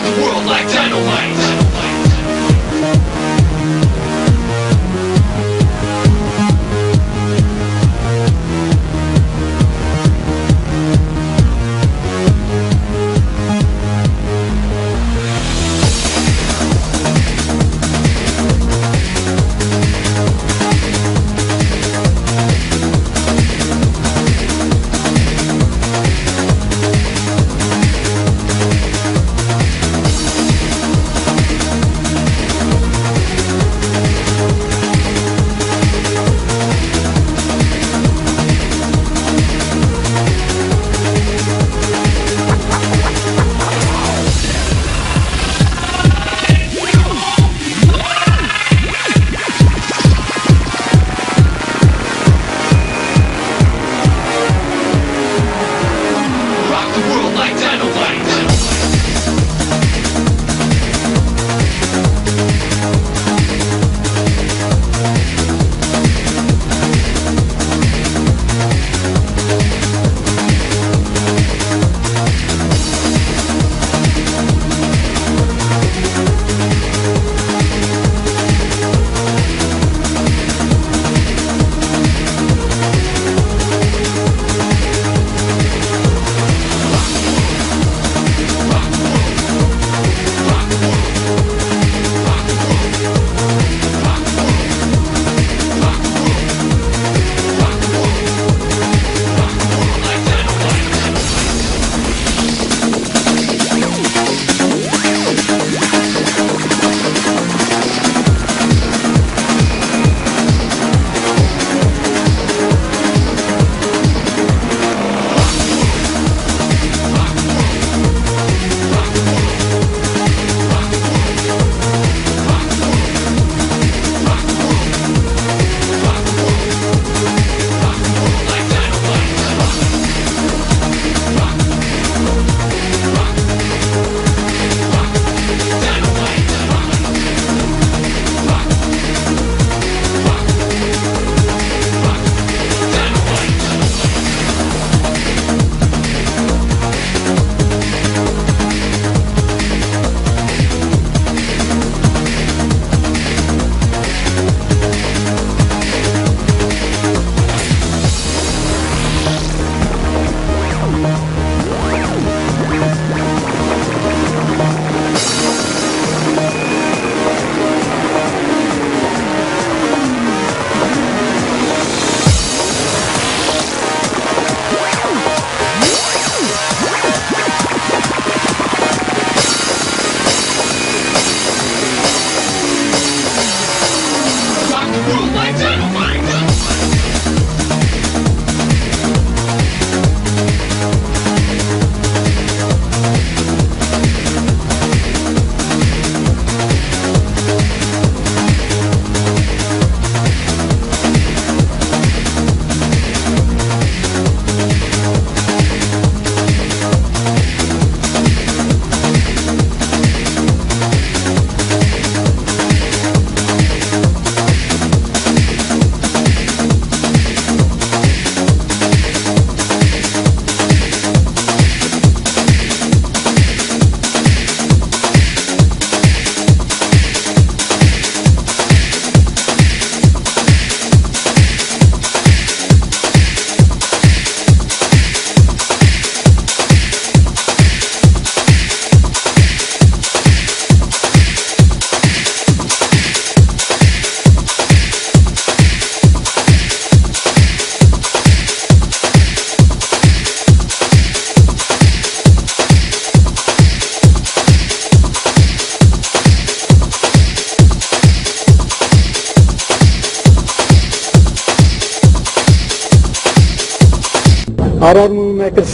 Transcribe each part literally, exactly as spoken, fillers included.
RR movie makers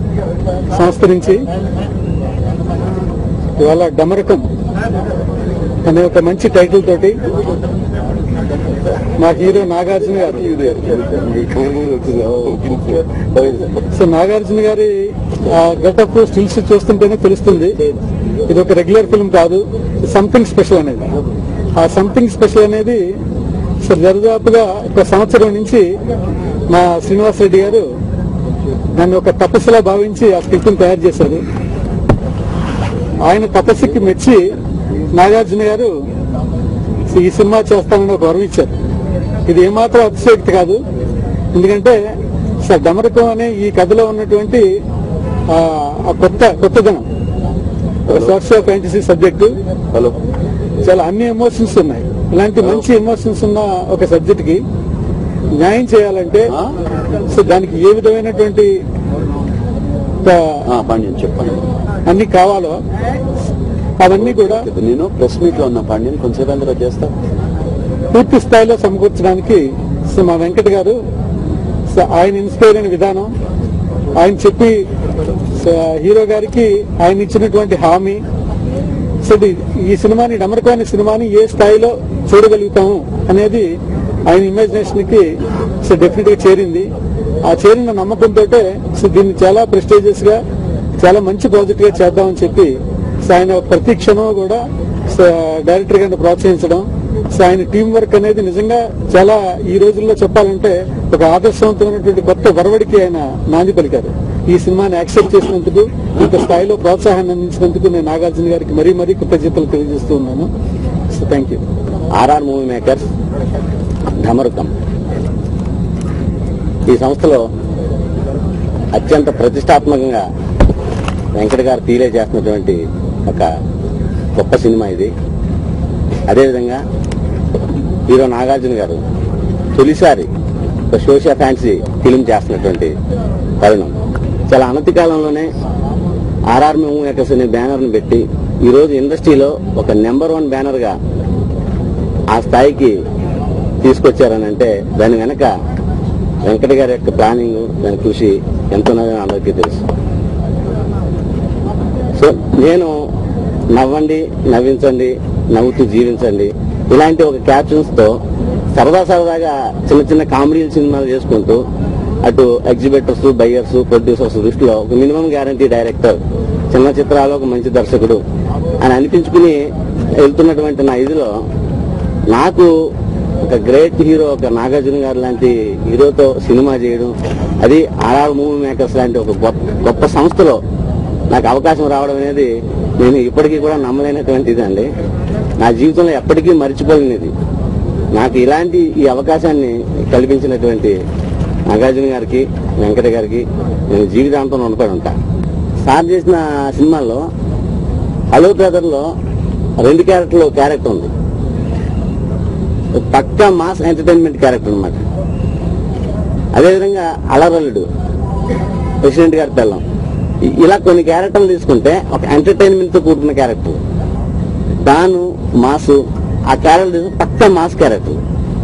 సంస్థ నుంచి ఇవాళ డమరకం అనే ఒక మంచి టైటిల్ తోటి మా హీరో నాగార్జున గారు సో నాగార్జున గారి గెటప్ స్టిల్స్ చూస్తుంటేనే తెలుస్తుంది ఇది ఒక రెగ్యులర్ ఫిల్మ్ కాదు, సంథింగ్ స్పెషల్ అనేది. ఆ సంథింగ్ స్పెషల్ అనేది సో దరిదాపుగా ఒక సంవత్సరం నుంచి మా శ్రీనివాస్ రెడ్డి గారు దాన్ని ఒక తపస్సులా భావించి ఆ స్క్రిప్ట్ తయారు చేశారు. ఆయన తపస్సుకి మెచ్చి నాగార్జున గారు ఈ సినిమా చేస్తానని ఒక వరం ఇచ్చారు. ఇది ఏమాత్రం అతిశయోక్తి కాదు. ఎందుకంటే సార్ డమరకం అనే ఈ కథలో ఉన్నటువంటి ఆ కొత్త కొత్తదనం, సోషల్ ఫ్యాంటసీ సబ్జెక్టు, హలో చాలా అన్ని ఎమోషన్స్ ఉన్నాయి. ఇలాంటి మంచి ఎమోషన్స్ ఉన్న ఒక సబ్జెక్ట్ కి న్యాయం చేయాలంటే సో దానికి ఏ విధమైనటువంటి చెప్పండి అన్ని కావాలో అవన్నీ కూడా నేను ప్రెస్ మీట్ లో ఉన్న పాండ్యం కొంచెం అందరూ చేస్తా పూర్తి స్థాయిలో సమకూర్చడానికి సో మా వెంకట్ గారు ఆయన ఇన్స్పైర్ అయిన విధానం, ఆయన చెప్పి హీరో గారికి ఆయన ఇచ్చినటువంటి హామీ, సో ఈ సినిమాని డమరకం అనే సినిమాని ఏ స్థాయిలో చూడగలుగుతాము అనేది ఆయన ఇమాజినేషన్ కి సో డెఫినెట్ గా చేరింది. ఆ చేరిన నమ్మకంతో సో దీన్ని చాలా ప్రెస్టీజియస్ గా చాలా మంచి ప్రాజెక్ట్ గా చేద్దామని చెప్పి సో ఆయన ప్రతి క్షణం కూడా డైరెక్టర్ గారిని ప్రోత్సహించడం, సో ఆయన టీం వర్క్ అనేది నిజంగా చాలా ఈ రోజుల్లో చెప్పాలంటే ఒక ఆదర్శవంతమైనటువంటి కొత్త వరవడికి ఆయన నాంది పలికారు. ఈ సినిమాని యాక్సెప్ట్ చేసినందుకు, ఇంత స్థాయిలో ప్రోత్సాహాన్ని అందించినందుకు నేను నాగార్జున గారికి మరీ మరీ కృతజ్ఞతలు తెలియజేస్తూ ఉన్నాను. So thank you. RR movie makers Damarukam ఈ సంస్థలో అత్యంత ప్రతిష్టాత్మకంగా వెంకట గారు తీలే చేస్తున్నటువంటి ఒక గొప్ప సినిమా ఇది. అదేవిధంగా హీరో నాగార్జున గారు తొలిసారి ఒక సోషల్ ఫ్యాన్సీ ఫిలిం చేస్తున్నటువంటి తరుణం. చాలా అనతి కాలంలోనే ఆర్ఆర్ మూవీ మేకర్స్ అనే బ్యానర్ ను పెట్టి ఈ రోజు ఇండస్ట్రీలో ఒక నెంబర్ వన్ బ్యానర్ గా ఆ స్థాయికి తీసుకొచ్చారని అంటే దాని వెనక వెంకట గారి యొక్క ప్లానింగ్, దాని కృషి ఎంతో అందరికీ తెలుసు. సో నేను నవ్వండి, నవ్వించండి, నవ్వుతూ జీవించండి ఇలాంటి ఒక క్యాప్షన్స్ తో సరదా సరదాగా చిన్న చిన్న కామెడీ సినిమాలు చేసుకుంటూ అటు ఎగ్జిబిటర్స్, బయ్యర్స్, ప్రొడ్యూసర్స్ దృష్టిలో ఒక మినిమం గ్యారంటీ డైరెక్టర్, చిన్న చిత్రాలు ఒక మంచి దర్శకుడు అని అనిపించుకుని వెళ్తున్నటువంటి నా ఇదిలో నాకు ఒక గ్రేట్ హీరో ఒక నాగార్జున గారు లాంటి హీరోతో సినిమా చేయడం, అది ఆర్ఆర్ మూవీ మేకర్స్ లాంటి ఒక గొప్ప సంస్థలో నాకు అవకాశం రావడం అనేది నేను ఇప్పటికీ కూడా నమ్మలేనటువంటి ఇదండి. నా జీవితంలో ఎప్పటికీ మర్చిపోలేనిది. నాకు ఇలాంటి ఈ అవకాశాన్ని కల్పించినటువంటి నాగార్జున గారికి, వెంకట గారికి నేను జీవితాంతం రుణపడి ఉంటా. సార్ చేసిన సినిమాల్లో హలో బ్రదర్ లో రెండు క్యారెక్టర్లు క్యారెక్టర్ ఉంది, పక్కా మాస్ ఎంటర్టైన్మెంట్ క్యారెక్టర్ అనమాట. అదేవిధంగా అలరల్లుడు, ప్రెసిడెంట్ గారి పిల్లం, ఇలా కొన్ని క్యారెక్టర్లు తీసుకుంటే ఒక ఎంటర్టైన్మెంట్ తో కూడుకున్న క్యారెక్టర్. దాను మాసు ఆ క్యారెక్టర్ పక్కా మాస్ క్యారెక్టర్.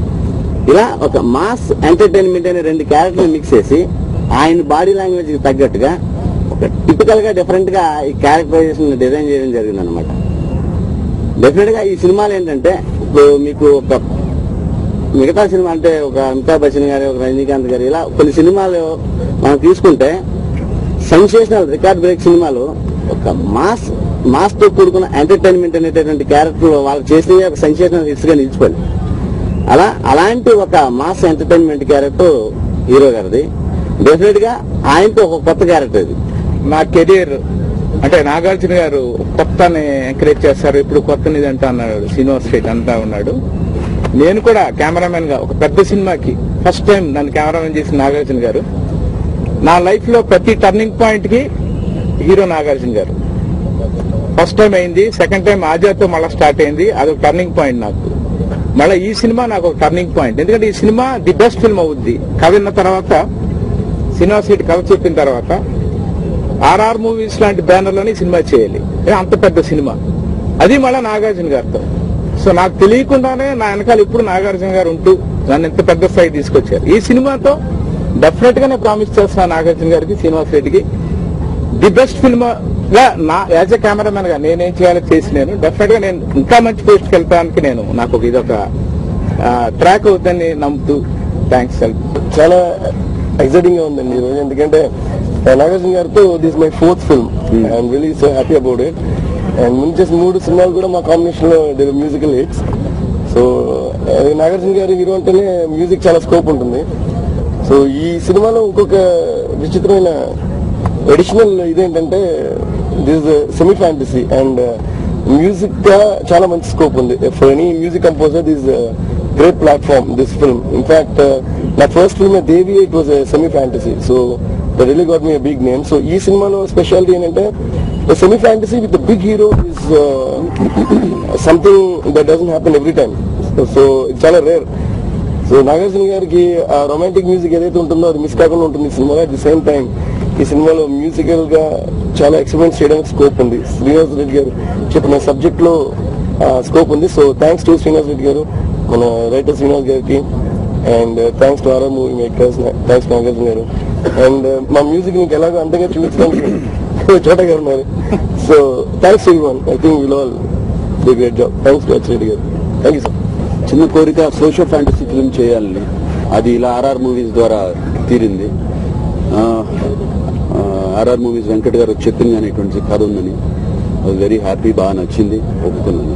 ఇలా ఒక మాస్ ఎంటర్టైన్మెంట్ అనే రెండు క్యారెక్టర్లు మిక్స్ చేసి ఆయన బాడీ లాంగ్వేజ్ కి తగ్గట్టుగా ఒక టిపికల్ గా డిఫరెంట్ గా ఈ క్యారెక్టరైజేషన్ డిజైన్ చేయడం జరిగింది అనమాట. డెఫినెట్ గా ఈ సినిమాలు ఏంటంటే ఇప్పుడు మీకు ఒక మిగతా సినిమా అంటే ఒక అమితాబ్ బచ్చన్ గారు, ఒక రజనీకాంత్ గారు, ఇలా కొన్ని సినిమాలు మనం తీసుకుంటే సెన్సేషనల్ రికార్డ్ బ్రేక్ సినిమాలు ఒక మాస్ మాస్ తో కూడుకున్న ఎంటర్టైన్మెంట్ అనేటటువంటి క్యారెక్టర్ వాళ్ళు చేసిన ఒక సెన్సేషనల్ హిట్స్ గా నిలిచిపోయింది. అలా అలాంటి ఒక మాస్ ఎంటర్టైన్మెంట్ క్యారెక్టర్ హీరో గారిది. డెఫినెట్ గా ఆయనతో ఒక కొత్త క్యారెక్టర్ ఇది. నా కెరీర్ అంటే నాగార్జున గారు కొత్తని ఎంకరేజ్ చేస్తారు, ఇప్పుడు కొత్త ఇదంతా అన్నాడు, శ్రీనివాస్ రెడ్డి అంతా ఉన్నాడు. నేను కూడా కెమెరామెన్ గా ఒక పెద్ద సినిమాకి ఫస్ట్ టైం నన్ను కెమెరామెన్ చేసిన నాగార్జున గారు. నా లైఫ్ లో ప్రతి టర్నింగ్ పాయింట్ కి hero Nagarjuna garu. First time అయింది, సెకండ్ టైం ఆజాద్తో మళ్ళీ స్టార్ట్ అయింది, అదొక టర్నింగ్ పాయింట్ నాకు. మళ్ళీ ఈ సినిమా నాకు ఒక టర్నింగ్ పాయింట్, ఎందుకంటే ఈ సినిమా ది బెస్ట్ ఫిల్మ్ అవుద్ది. కథ విన్న తర్వాత, శ్రీనివాస్ రెడ్డి కథ చెప్పిన తర్వాత ఆర్ఆర్ మూవీస్ లాంటి బ్యానర్ లోని సినిమా చేయాలి, అంత పెద్ద సినిమా, అది మళ్ళీ నాగార్జున గారితో. సో నాకు తెలియకుండానే నా వెనకాల ఇప్పుడు నాగార్జున గారు ఉంటూ నన్ను ఎంత పెద్ద స్థాయి తీసుకొచ్చారు. ఈ సినిమాతో డెఫినెట్ గా నేను ప్రామిస్ చేస్తున్నా నాగార్జున గారికి, శ్రీనివాస్ రెడ్డికి ది బెస్ట్ ఫిల్మ్ గా నా యాజ్ ఎ కెమెరామెన్ గా నేనేం చేయాలో చేసి నేను డెఫినెట్ గా నేను ఇంకా మంచి పోస్ట్ కి వెళ్తానికి నేను నాకు ఇదొక ట్రాక్ అవుతుందని నమ్ముతూ థ్యాంక్స్. చాలా ఎక్సైటింగ్ గా ఉందండి ఈరోజు, ఎందుకంటే నాగార్జున గారితో this my fourth film. I'm really so happy about it. And ముందు చేసిన మూడు సినిమాలు కూడా మా కాంబినేషన్ లో మ్యూజికల్ హిట్స్. సో నాగార్జున గారి హీరో అంటేనే మ్యూజిక్ చాలా స్కోప్ ఉంటుంది. సో ఈ సినిమాలో ఇంకొక విచిత్రమైన అడిషనల్ ఇదేంటంటే this semi fantasy and music గా చాలా మంచి స్కోప్ ఉంది. For any music composer this great platform this film. In fact నా first film Devi it was semi fantasy, so that really got me big name. So ఈ సినిమాలో speciality ఏంటంటే semi fantasy with big hero is something that doesn't happen every time. So ఇది చాలా rare. So Nagarjuna గారికి ఆ romantic music ఏదైతే ఉంటుందో అది మిస్ కాకుండా ఉంటుంది ఈ సినిమాలో. అట్ ది సేమ్ టైం ఈ సినిమాలో మ్యూజికల్ గా చాలా ఎక్స్పెరిమెంట్స్ చేయడానికి స్కోప్ ఉంది. శ్రీనివాస్ రెడ్డి గారు చెప్పిన సబ్జెక్ట్ లో స్కోప్ ఉంది. So thanks to Srinivas Reddy garu, మన రైటర్ శ్రీనివాస్ గారికి, and thanks to RR movie makers, thanks to Nagarjuna garu. And మా మ్యూజిక్ మీకు ఎలాగో అంతగా చూపించడానికి చోట గారు ఉన్నారు. So thanks to one. I think will all the great job. Thanks to Reddy garu. Thank you sir. చిన్న కోరిక సోషల్ ఫ్యాంటసీ ఫిల్మ్ చేయాలని, అది ఇలా ఆర్ఆర్ మూవీస్ ద్వారా తీరింది. ఆర్ఆర్ మూవీస్ వెంకట్ గారు చెప్పింది అనేటువంటి కథ ఉందని వెరీ హ్యాపీ, బాగా నచ్చింది, ఒప్పుకున్నాను.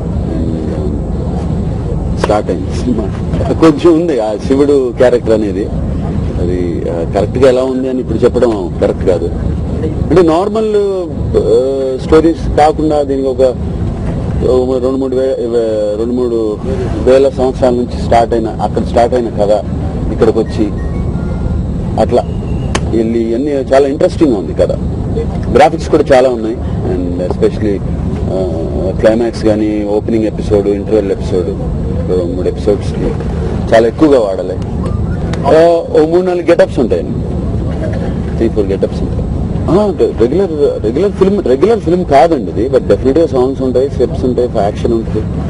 స్టార్ట్ అయింది సినిమా. కొంచెం ఉంది ఆ శివుడు క్యారెక్టర్ అనేది, అది కరెక్ట్ గా ఎలా ఉంది అని ఇప్పుడు చెప్పడం కరెక్ట్ కాదు. అంటే నార్మల్ స్టోరీస్ కాకుండా దీనికి ఒక రెండు మూడు వే రెండు మూడు వేల సంవత్సరాల నుంచి స్టార్ట్ అయిన అక్కడ స్టార్ట్ అయిన కథ ఇక్కడికి వచ్చి అట్లా వెళ్ళి అన్ని చాలా ఇంట్రెస్టింగ్ ఉంది కథ. గ్రాఫిక్స్ కూడా చాలా ఉన్నాయి, అండ్ ఎస్పెషలీ క్లైమాక్స్ కానీ ఓపెనింగ్ ఎపిసోడ్, ఇంటర్వెల్ ఎపిసోడ్, మూడు ఎపిసోడ్స్ కి చాలా ఎక్కువగా వాడాలి. ఓ మూడు నాలుగు గెటప్స్ ఉంటాయి, త్రీ ఫోర్ గెటప్స్ ఉంటాయి. Regular regular film regular film కాదండి ఇది, బట్ డెఫినెట్ గా సాంగ్స్ ఉంటాయి, స్టెప్స్ ఉంటాయి, యాక్షన్ ఉంటుంది.